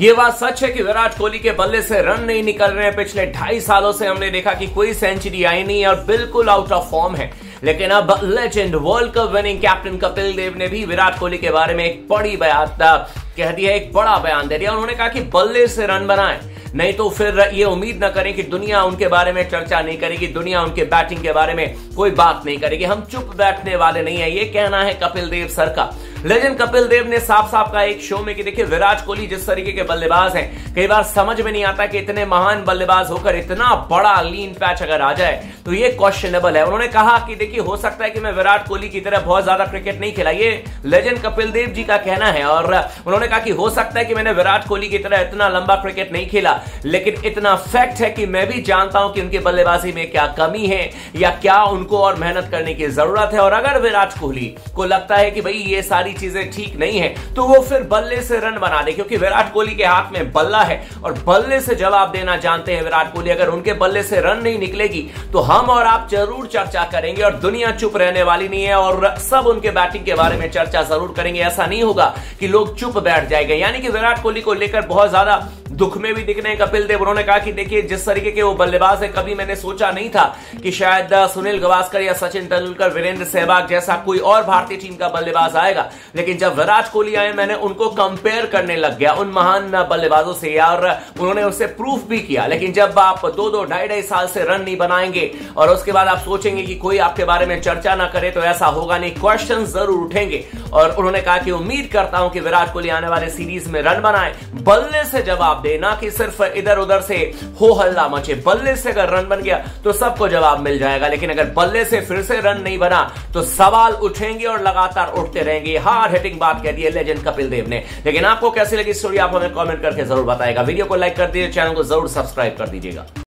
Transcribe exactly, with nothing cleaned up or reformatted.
ये बात सच है कि विराट कोहली के बल्ले से रन नहीं निकल रहे हैं। पिछले ढाई सालों से हमने देखा कि कोई सेंचुरी आई नहीं और बिल्कुल आउट ऑफ फॉर्म है। लेकिन अब legend world cup winning captain Kapil Dev ने भी विराट कोहली के बारे में एक बड़ी बयान कह दिया, एक बड़ा बयान दे दिया। उन्होंने कहा कि बल्ले से रन बनाएं, नहीं तो फिर ये उम्मीद ना करें कि दुनिया उनके बारे में चर्चा नहीं करेगी, दुनिया उनके बैटिंग के बारे में कोई बात नहीं करेगी। हम चुप बैठने वाले नहीं है, ये कहना है कपिल देव सर का। लेजेंड कपिल देव ने साफ साफ कहा एक शो में कि देखिए विराट कोहली जिस तरीके के बल्लेबाज हैं, कई बार समझ में नहीं आता कि इतने महान बल्लेबाज होकर इतना बड़ा लीन पैच अगर आ जाए तो ये क्वेश्चनेबल है। उन्होंने कहा कि देखिए हो सकता है कि मैं विराट कोहली की तरह बहुत ज्यादा क्रिकेट नहीं खेला, ये लेजेंड कपिल देव जी का कहना है। और उन्होंने कहा कि हो सकता है कि मैंने विराट कोहली की तरह इतना लंबा क्रिकेट नहीं खेला, लेकिन इतना फैक्ट है कि मैं भी जानता हूं कि उनकी बल्लेबाजी में क्या कमी है या क्या उनको और मेहनत करने की जरूरत है। और अगर विराट कोहली को लगता है कि भाई ये सारी चीजें ठीक नहीं है तो वो फिर बल्ले से रन बना दे, क्योंकि विराट कोहली के हाथ में बल्ला है और बल्ले से जवाब देना जानते हैं विराट कोहली। अगर उनके बल्ले से रन नहीं निकलेगी तो हम और आप जरूर चर्चा करेंगे और दुनिया चुप रहने वाली नहीं है और सब उनके बैटिंग के बारे में चर्चा जरूर करेंगे। ऐसा नहीं होगा कि लोग चुप बैठ जाएंगे। यानी कि विराट कोहली को लेकर बहुत ज्यादा दुख में भी दिख रहे हैं कपिल देव। उन्होंने कहा कि देखिए जिस तरीके के वो बल्लेबाज है, कभी मैंने सोचा नहीं था कि शायद सुनील गावस्कर या सचिन तेंदुलकर, वीरेंद्र सहवाग जैसा कोई और भारतीय टीम का बल्लेबाज आएगा। लेकिन जब विराट कोहली आए मैंने उनको कंपेयर करने लग गया उन महान बल्लेबाजों से और उन्होंने उससे प्रूफ भी किया। लेकिन जब आप दो दो ढाई ढाई साल से रन नहीं बनाएंगे और उसके बाद आप सोचेंगे कि कोई आपके बारे में चर्चा ना करे तो ऐसा होगा नहीं, क्वेश्चन जरूर उठेंगे। और उन्होंने कहा कि उम्मीद करता हूं कि विराट कोहली आने वाले सीरीज में रन बनाए, बल्ले से जवाब दे, ना कि सिर्फ इधर उधर से हो हल्ला मचे। बल्ले से अगर रन बन गया तो सबको जवाब मिल जाएगा, लेकिन अगर बल्ले से फिर से रन नहीं बना तो सवाल उठेंगे और लगातार उठते रहेंगे। हार्ड हिटिंग बात कह दी है लेजेंड कपिल देव ने। लेकिन आपको कैसी लगी स्टोरी आप हमें कमेंट करके जरूर बताएगा। वीडियो को लाइक कर दीजिए, चैनल को जरूर सब्सक्राइब कर दीजिएगा।